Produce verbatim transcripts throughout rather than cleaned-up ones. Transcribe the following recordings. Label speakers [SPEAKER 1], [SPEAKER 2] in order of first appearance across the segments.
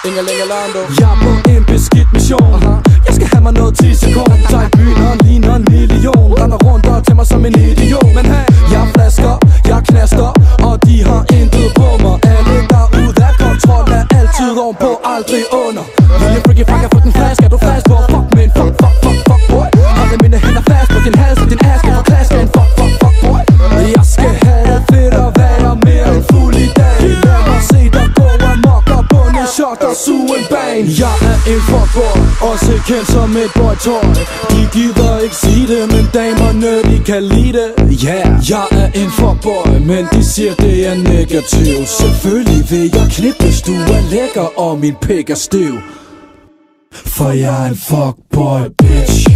[SPEAKER 1] Ingerlingolando.
[SPEAKER 2] Jeg er på en beskidt mission. uh-huh. Jeg skal have mig noget ti sekunder. Tager i byen og ligner en million. Render rundt og tager mig som en idiot. Men hey, jeg flasker, jeg knaster, og de har intet på mig. Alle derude er kontrol, er altid ovenpå, aldrig under. Lille freaky fuck, jeg får den flaske, er du flask på? Fuck med en fuck, fuck, fuck, fuck boy. Har det mine hænder fast på din hals, og din ass skal få klask af en fuck, fuck, fuck boy. Jeg skal have det fedt og være mere end fuld i dag. Lad mig se dig gå amok og bunde shot og suge en bang. Jeg er en fuckboy, også kendt som et boytøj. De gider ikke sige det, men damerne de kan lide det. Yeah, jeg er en fuckboy, men de siger det er negativt. Selvfølgelig vil jeg knippe, hvis du er lækker og min pik er stiv. For jeg er en fuckboy, bitch.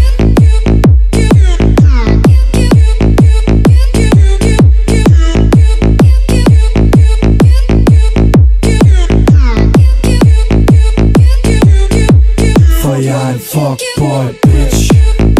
[SPEAKER 2] For jeg er en fuckboy, bitch.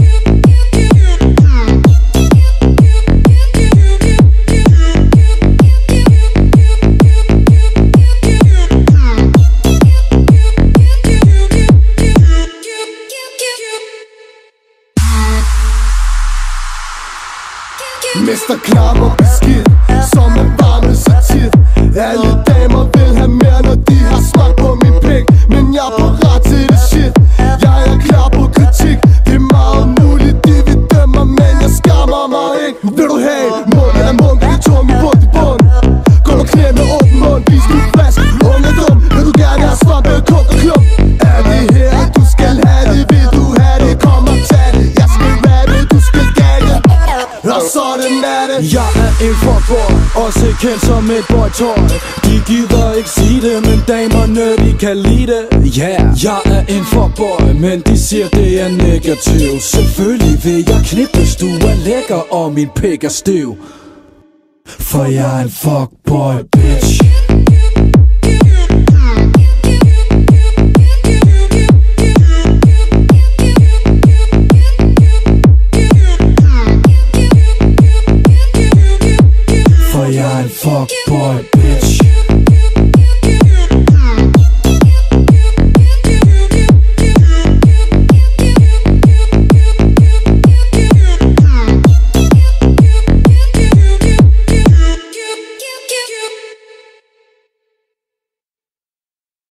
[SPEAKER 3] Mister Klam og beskidt, som er varmet så tit. Alle damer vil have mere, når de har smagt på min pik. Men jeg er parat til det shit. Jeg er klar på kritik. Det er meget muligt, de vil dømme mig, men jeg skammer mig ikke. Vil du have mund eller mund, det er tung i bund i bund. Gå nu knæ med åben mund, vis nu flask. Unge er dum, vil du gerne have svampe, kuk og klump. Er det her, du skal have det, vil du have det, kom og tag det. Jeg skal rappe, du skal gage, og sådan er det.
[SPEAKER 2] Jeg er en fuckboy, også kendt som et boytøj. De gider ikke sige det, men damerne de kan lide det. Yeah, jeg er en fuckboy, men de siger det er negativt. Selvfølgelig vil jeg knippe, hvis du er lækker og min pik er stiv. For jeg er en fuckboy, bitch. For jeg er en fuckboy, bitch.